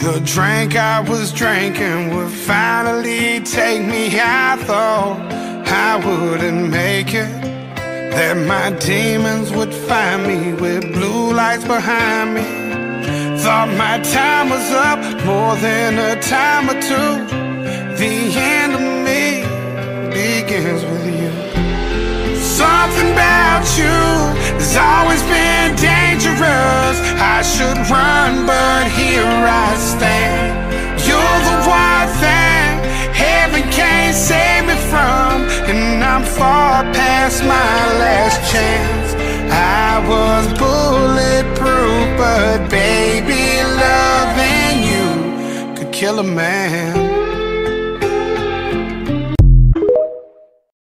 The drink I was drinking would finally take me. I thought I wouldn't make it, that my demons would find me with blue lights behind me. Thought my time was up, more than a time or two. The end of me begins with you. Something about you has always been dangerous. I should run, but here I stand. You're the one thing heaven can't save me from, and I'm far past my last chance. I was bulletproof, but baby, loving you could kill a man.